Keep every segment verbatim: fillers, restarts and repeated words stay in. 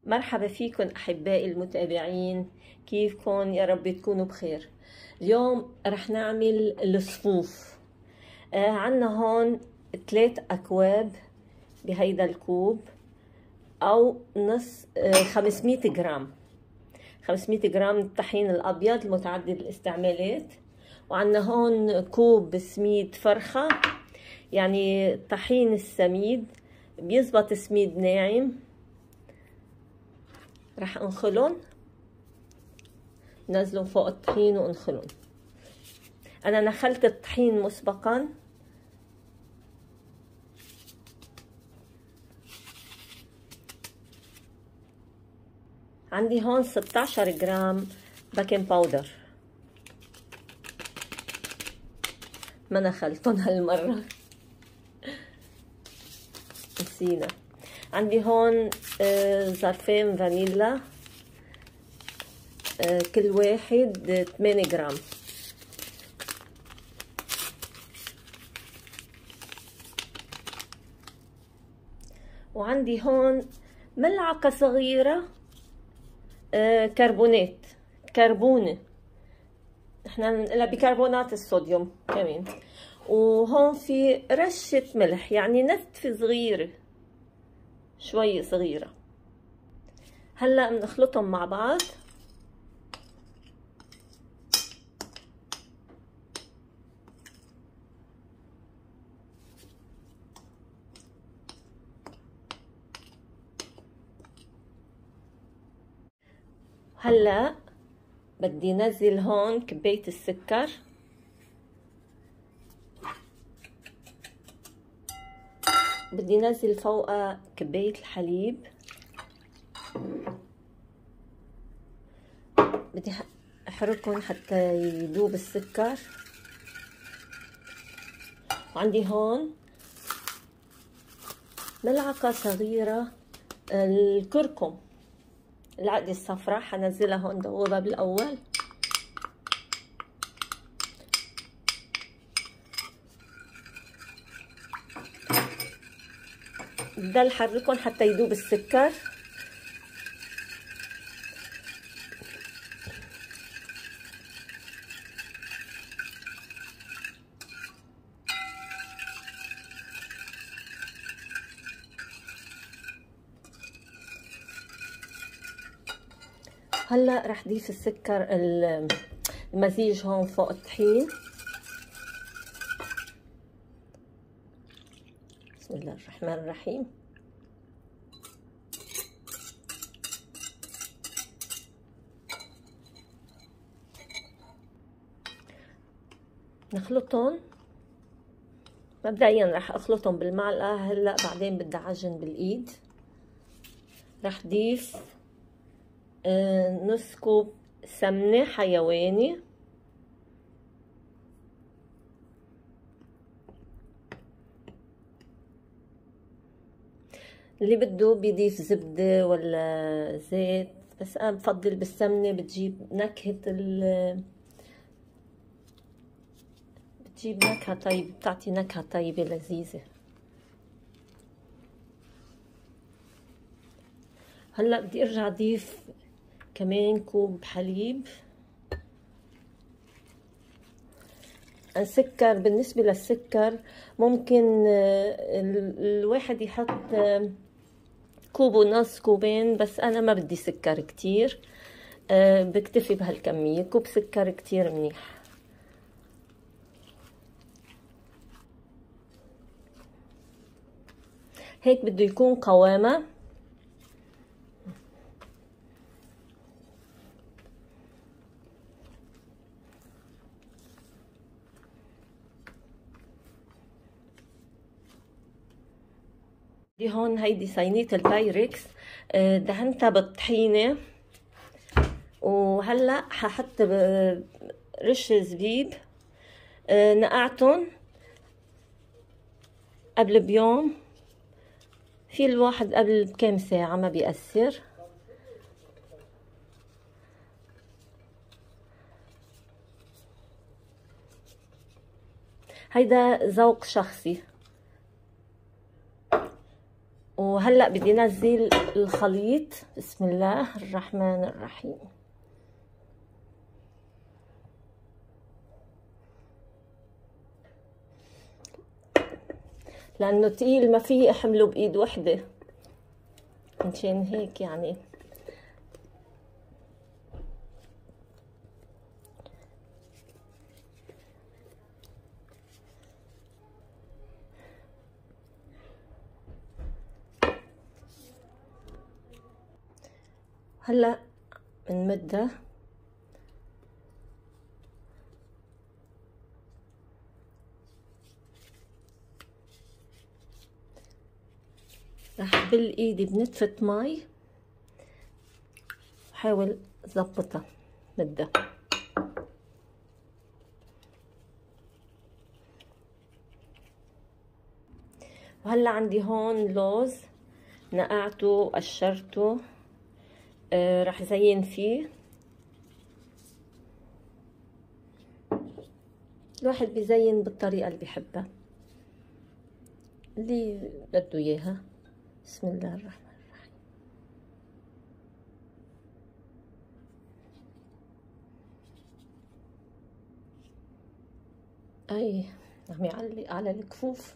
مرحبا فيكم أحبائي المتابعين، كيفكم؟ يا رب تكونوا بخير. اليوم رح نعمل الصفوف. آه عنا هون ثلاث أكواب بهيدا الكوب، أو نص آه خمسمية جرام خمسمية جرام الطحين الأبيض المتعدد الاستعمالات. وعنا هون كوب سميد فرخة، يعني الطحين السميد بيزبط سميد ناعم. رح انخلهم، نزلهم فوق الطحين وانخلهم. انا نخلت الطحين مسبقا. عندي هون ستة عشر جرام بيكنج باودر، ما نخلتهم هالمرة نسينا. عندي هون ظرفين فانيلا، كل واحد ثمانية جرام. وعندي هون ملعقة صغيرة كربونات كربونة، احنا بنقولها بكربونات الصوديوم كمان. وهون في رشة ملح، يعني نتفة صغيرة شوي صغيرة. هلا بنخلطهم مع بعض. هلا بدي نزل هون كباية السكر، بدي نزل فوقها كباية الحليب، بدي احركهم حتى يذوب السكر. وعندي هون ملعقة صغيرة الكركم، العقدة الصفراء حنزلها هون دوبها بالاول. بضل حركهم حتى يذوب السكر. هلا رح ضيف السكر المزيج هون فوق الطحين. بسم الله الرحمن الرحيم. نخلطهم. مبدئيا رح اخلطهم بالمعلقة، هلا بعدين بدي اعجن بالايد. رح ضيف آه نص كوب سمنة حيواني، اللي بده بيضيف زبدة ولا زيت، بس انا بفضل بالسمنة، بتجيب نكهة ال بتجيب نكهة طيبة، بتعطي نكهة طيبة لذيذة. هلا بدي ارجع اضيف كمان كوب حليب. السكر، بالنسبة للسكر ممكن الواحد يحط كوب ونص، كوبين، بس انا ما بدي سكر كتير، بكتفي بهالكمية. كوب سكر كتير منيح. هيك بده يكون قوامه. دي هون هيدي صينية البايركس، دهنتها بالطحينة. وهلا ححط رش زبيب، نقعتهم قبل بيوم، في الواحد قبل بكام ساعة ما بيأثر. هيدا ذوق شخصي. وهلأ بدي نزل الخليط. بسم الله الرحمن الرحيم. لأنه تقيل ما في أحمله بإيد وحدة، مشان هيك يعني هلا بنمدها. رح بل ايدي بنتفة مي، حاول ظبطها مدها. وهلا عندي هون لوز نقعته وقشرته، آه رح زين فيه. الواحد بيزين بالطريقة اللي بيحبها، اللي بده اياها. بسم الله الرحمن الرحيم. اي عم يعلق على الكفوف.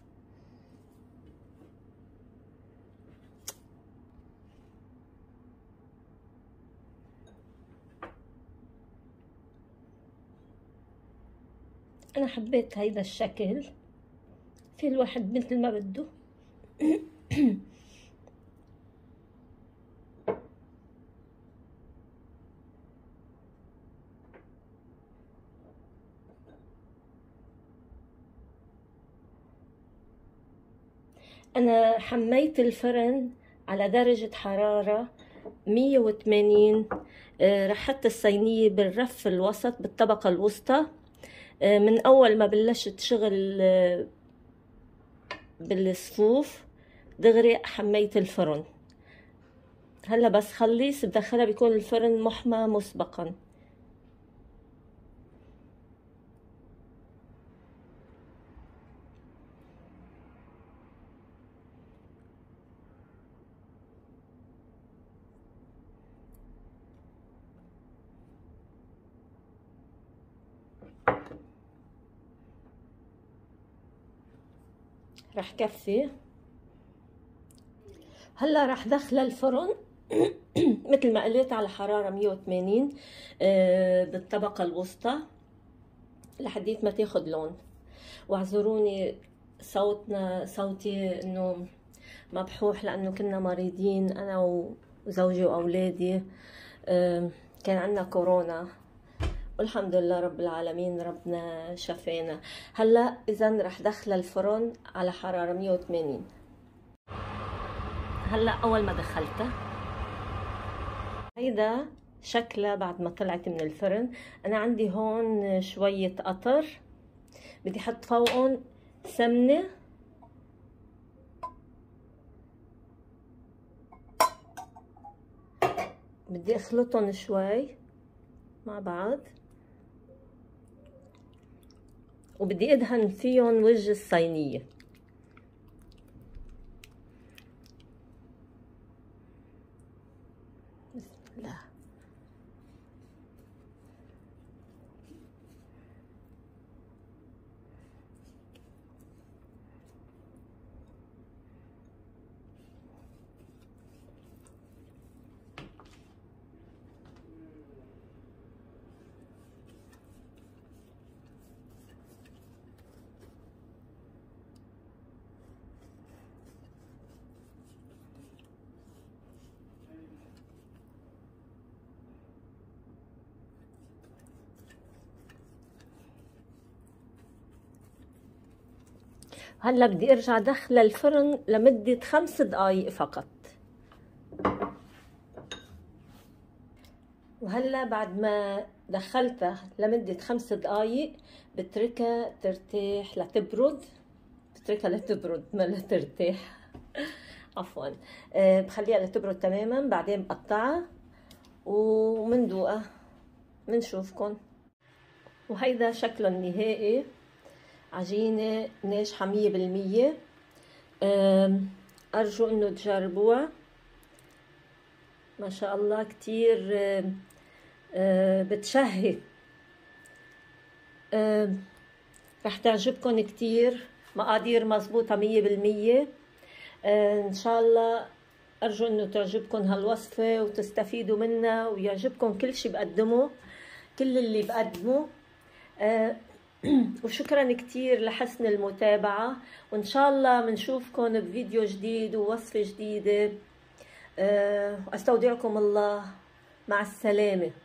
انا حبيت هيدا الشكل، في الواحد مثل ما بده. أنا حميت الفرن على درجة حرارة مية وثمانين. آه رح حط الصينية بالرف الوسط بالطبقة الوسطى. آه من أول ما بلشت شغل آه بالصفوف دغري حميت الفرن. هلا بس خلص بدخلها بيكون الفرن محمى مسبقا. رح كفي. هلا رح دخلها الفرن مثل ما قلت على حرارة مية وثمانين آه بالطبقة الوسطى لحديت ما تاخد لون. واعذروني صوتنا صوتي انه مبحوح لانه كنا مريضين انا وزوجي واولادي. آه كان عندنا كورونا والحمد لله رب العالمين ربنا شفينا. هلا اذا رح دخل الفرن على حرارة مية وثمانين. هلا اول ما دخلتها هيدا شكلها بعد ما طلعت من الفرن. انا عندي هون شوية قطر بدي احط فوقهم سمنة بدي اخلطهم شوي مع بعض وبدي ادهن فيهم وجه الصينية. بسم الله. هلا بدي ارجع دخل الفرن لمدة خمس دقايق فقط. وهلا بعد ما دخلتها لمدة خمس دقايق بتركها ترتاح لتبرد. بتركها لتبرد ما لترتاح عفوا. أه بخليها لتبرد تماما بعدين بقطعها ومندوقها منشوفكن. وهيدا شكله النهائي. عجينة ناجحة مية بالمية. أرجو إنه تجربوها. ما شاء الله كتير آه، آه، بتشهي. آه، رح تعجبكم كتير، مقادير مظبوطة مية بالمية. آه، إن شاء الله أرجو إنه تعجبكم هالوصفة وتستفيدوا منها ويعجبكم كل شي بقدمه، كل اللي بقدمه. آه، وشكرا كتير لحسن المتابعة، وإن شاء الله بنشوفكم بفيديو جديد ووصفة جديدة. أستودعكم الله، مع السلامة.